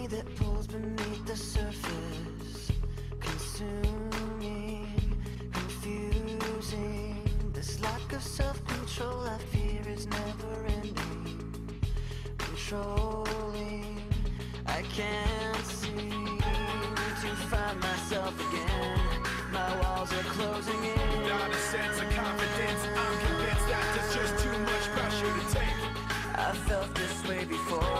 that pulls beneath the surface, consuming, confusing. This lack of self-control I fear is never ending, controlling. I can't seem to find myself again. My walls are closing in. Without a sense of confidence, I'm convinced that there's just too much pressure to take. I felt this way before.